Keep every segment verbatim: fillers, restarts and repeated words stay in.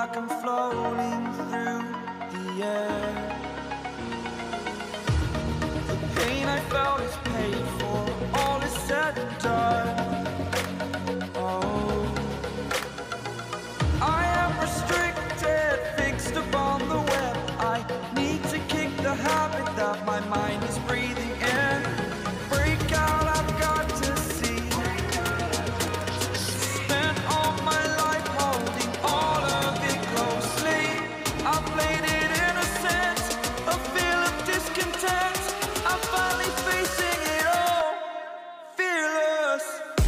like I'm floating through the air. The pain I felt is paid for, all is said and done. Oh, I am restricted, fixed upon the web. I need to kick the habit that my mind is breathing in. Break out, I've got to see. Spent all my life holding all of it closely. I played it innocent, a feel of discontent. I'm finally facing it all, fearless.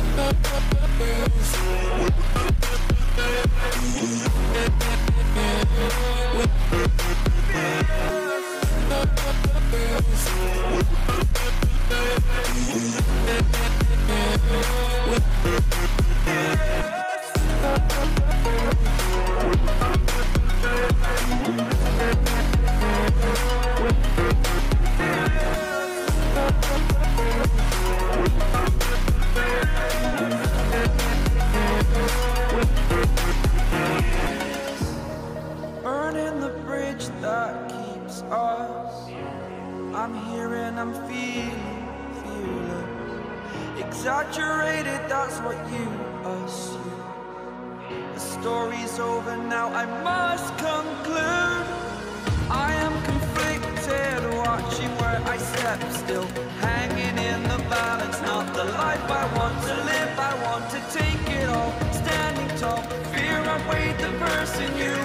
Burning the bridge that keeps us. I'm here and I'm feeling fearless. Exaggerated, that's what you assume. The story's over now, I must conclude. I am conflicted, watching where I step still, hanging in the balance. Not the life I want to live, I want to take it all. Standing tall, fear I weighed the person you